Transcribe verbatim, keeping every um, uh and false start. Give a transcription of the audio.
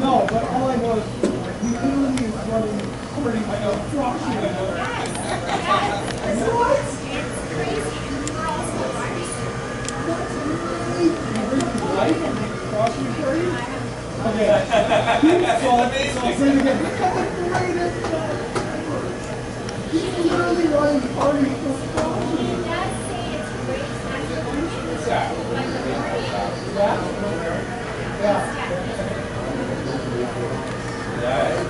No, but all I know is he literally is running forty miles drop shooting. What? It's crazy. And we're also That's amazing. You bring your life and make cross you for you? Okay. So, so I'll say it again. That's the greatest guy ever. He's literally running forty miles drop shooting. He does say it's great time for women. Yeah. Like the morning. Yeah. Yeah. Yeah.